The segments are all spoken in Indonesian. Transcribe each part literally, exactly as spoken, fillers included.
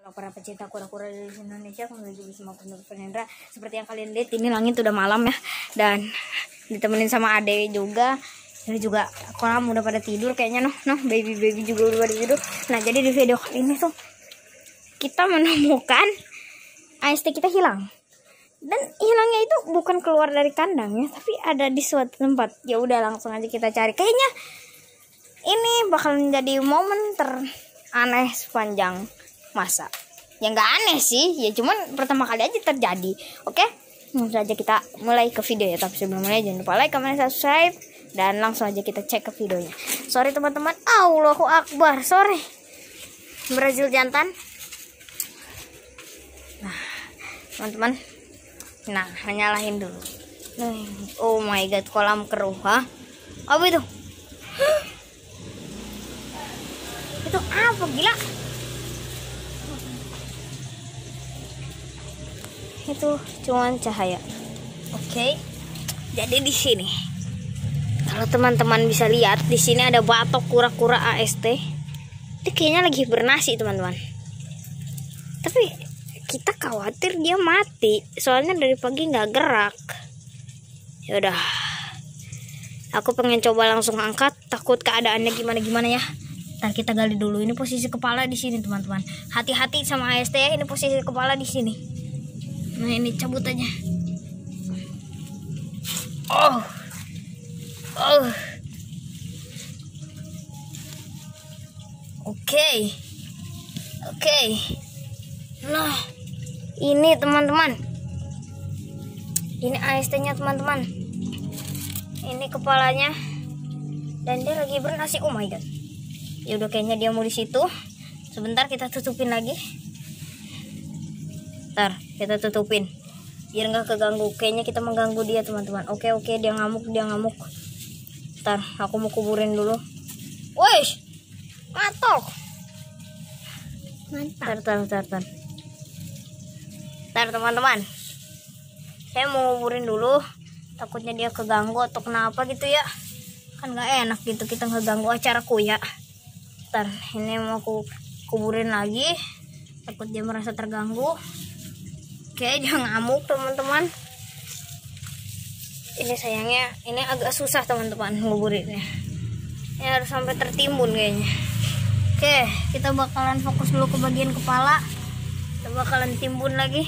Para pecinta kura-kura dari Indonesia, kembali lagi bersama aku Nurfenendra. Seperti yang kalian lihat, ini langit udah malam ya, dan ditemenin sama Ade juga. Ini juga kolam udah pada tidur kayaknya, noh, noh, baby baby juga udah pada tidur. Nah, jadi di video kali ini tuh kita menemukan A S T kita hilang, dan hilangnya itu bukan keluar dari kandangnya, tapi ada di suatu tempat. Ya udah, langsung aja kita cari. Kayaknya ini bakal menjadi momen teraneh sepanjang masa. Ya nggak aneh sih, ya cuman pertama kali aja terjadi. Oke, langsung aja kita mulai ke video ya. Tapi sebelum mulai jangan lupa like, comment, subscribe, dan langsung aja kita cek ke videonya. Sorry teman-teman, Allahu Akbar, sorry Brazil jantan. Nah teman-teman, nah nyalahin dulu. Oh my god, kolam keruh, ha? Apa itu? Itu apa, gila? Itu cuman cahaya. Oke, okay. Jadi di sini, kalau teman-teman bisa lihat, di sini ada batok kura-kura A S T. Itu kayaknya lagi bernasi teman-teman. Tapi kita khawatir dia mati, soalnya dari pagi nggak gerak. Yaudah, aku pengen coba langsung angkat, takut keadaannya gimana-gimana ya. Ntar kita gali dulu. Ini posisi kepala di sini teman-teman. Hati-hati sama A S T ya. Ini posisi kepala di sini. Nah ini cabut aja. Oh, oh, oke, okay. oke. Okay. Nah, ini teman-teman. Ini A S T-nya teman-teman. Ini kepalanya, dan dia lagi bernasi. Oh my god. Ya udah, kayaknya dia mau di situ. Sebentar kita tutupin lagi. Ntar kita tutupin biar nggak keganggu. Kayaknya kita mengganggu dia teman-teman. Oke oke, dia ngamuk, dia ngamuk. Ntar aku mau kuburin dulu. Wih, matok. Mantap. Ntar ntar ntar ntar teman-teman, saya mau kuburin dulu. Takutnya dia keganggu atau kenapa gitu ya. Kan nggak enak gitu kita ngeganggu acaraku ya. Ntar ini mau aku kuburin lagi. Takut dia merasa terganggu. Oke, jangan ngamuk teman-teman. Ini sayangnya, ini agak susah teman-teman nguburinnya. Ini harus sampai tertimbun kayaknya. Oke, kita bakalan fokus dulu ke bagian kepala. Kita bakalan timbun lagi.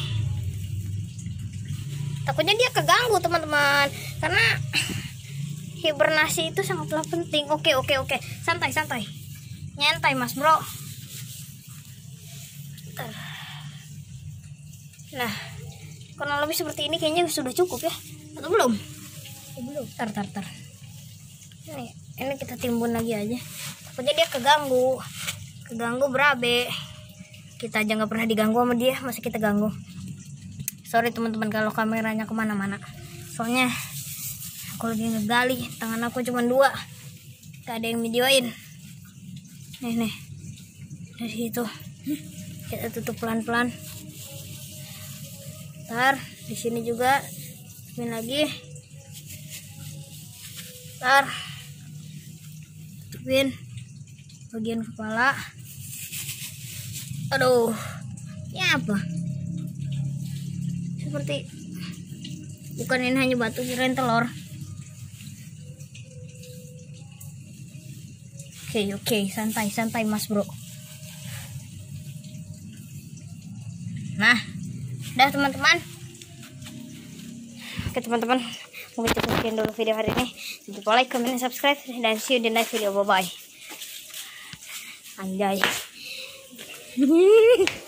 Takutnya dia keganggu teman-teman, karena hibernasi itu sangatlah penting. Oke, oke, oke. Santai, santai. Nyantai mas bro. Nah, kurang lebih seperti ini kayaknya sudah cukup ya, atau belum? Ya, belum. Tar, tar, tar. Ini, ini kita timbun lagi aja. Takutnya dia keganggu, keganggu berabe. Kita aja nggak pernah diganggu sama dia, masih kita ganggu. Sorry teman-teman kalau kameranya kemana-mana. Soalnya aku lagi ngegali, tangan aku cuma dua, gak ada yang videoin. Nih nih, dari situ kita tutup pelan-pelan. Ntar di sini juga tutupin lagi. Ntar tutupin bagian kepala. Aduh, ini apa? Seperti bukan, ini hanya batu, kirain telur. Oke oke, santai santai mas bro. Nah, udah teman-teman. Oke teman-teman, mungkin cukup sekian dulu video hari ini. Jangan lupa like, comment, subscribe, dan see you in the next video. Bye bye. Anjay.